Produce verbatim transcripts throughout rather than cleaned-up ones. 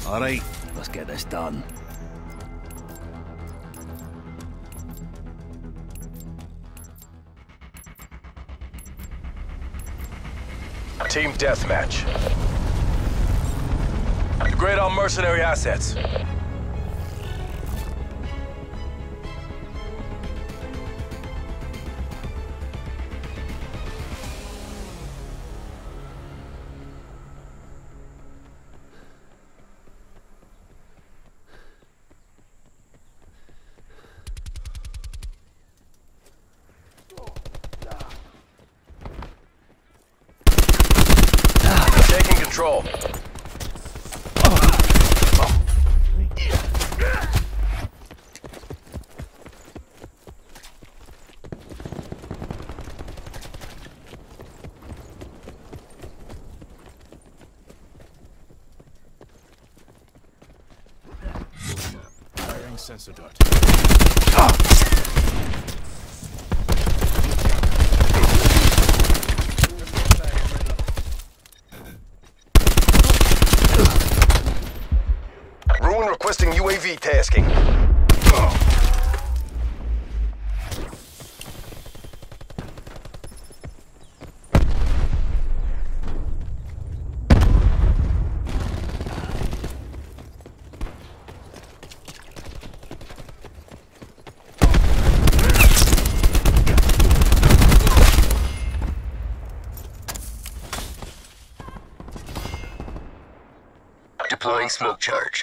All right, let's get this done. Team deathmatch. Grade on mercenary assets. Taking control. Firing sensor dart. Ruin requesting U A V tasking. Deploying smoke charge.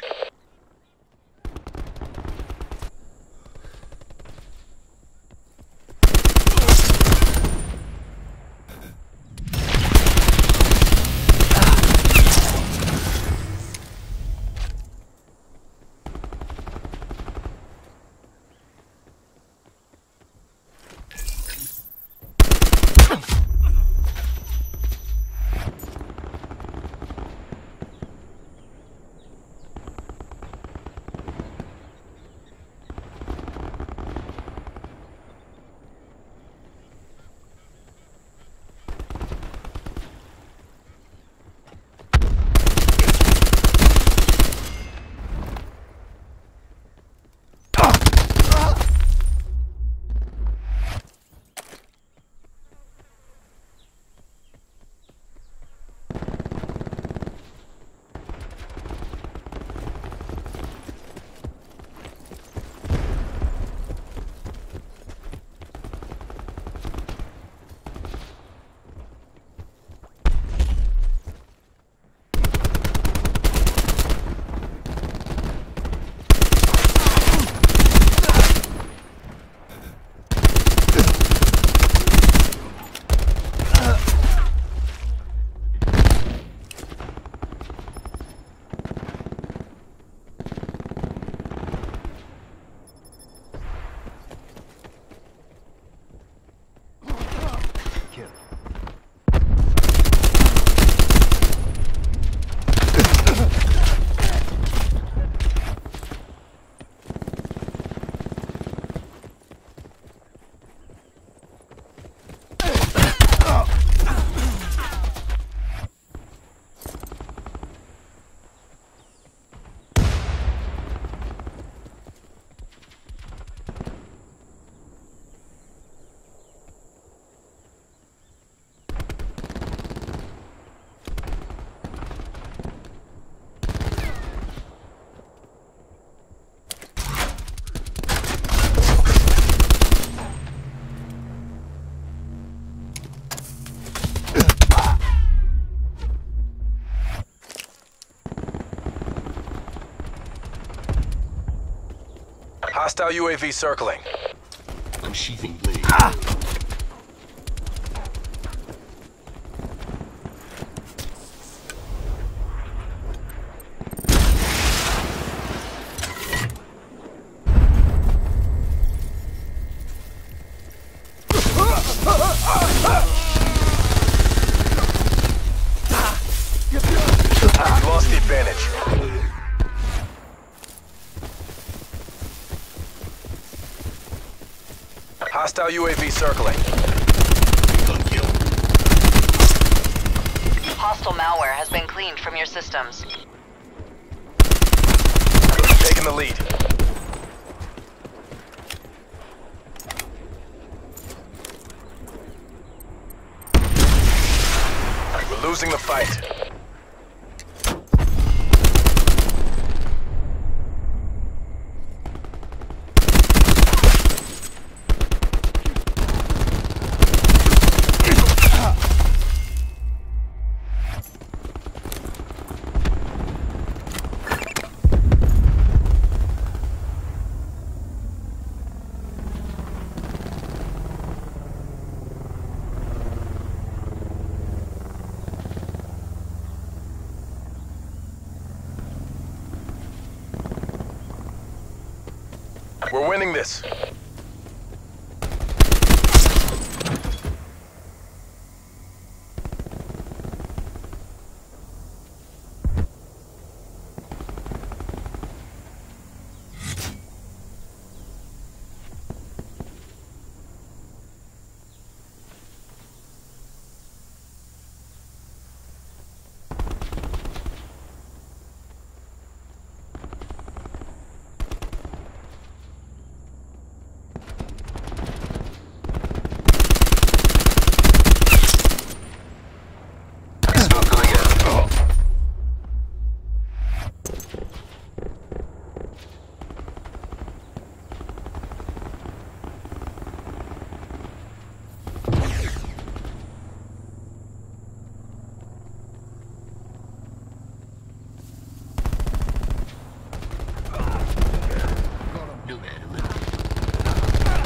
Hostile U A V circling. Unsheathing blade. Ah! You lost the advantage. Hostile U A V circling. Hostile malware has been cleaned from your systems. We're winning this. Smoke going out. No man eliminated.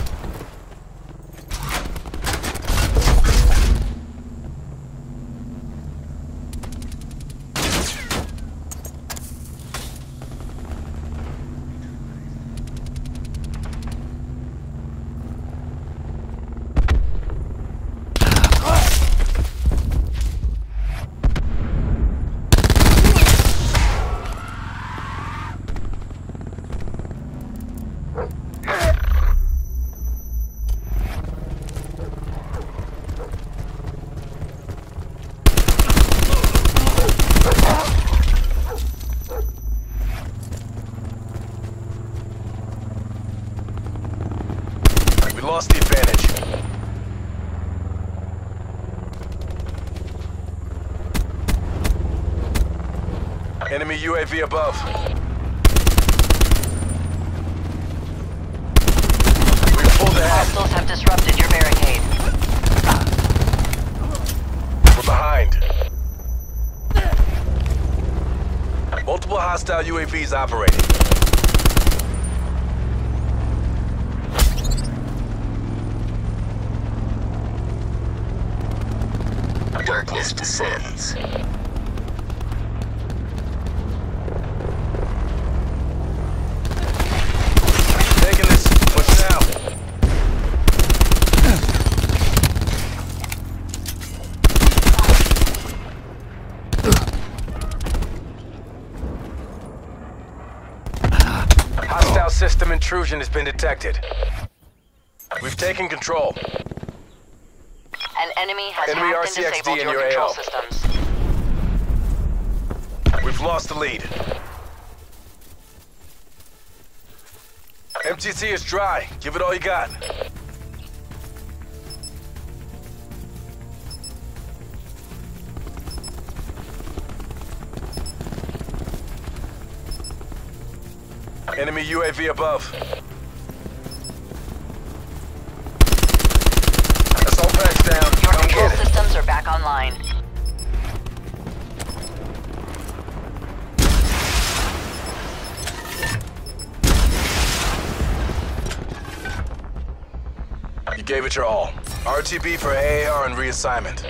We lost the advantage. Enemy U A V above. We pulled ahead. Hostiles have disrupted your barricade. We're behind. Multiple hostile U A Vs operating. Darkness descends. Taking this. Push now. Hostile system intrusion has been detected. We've taken control. An enemy has Enemy hacked R and C X D disabled in your your control A O. systems. We've lost the lead. M T C is dry. Give it all you got. Enemy U A V above. Assault packs down. Your Come control get it. systems are back online. You gave it your all. R T B for A A R and reassignment.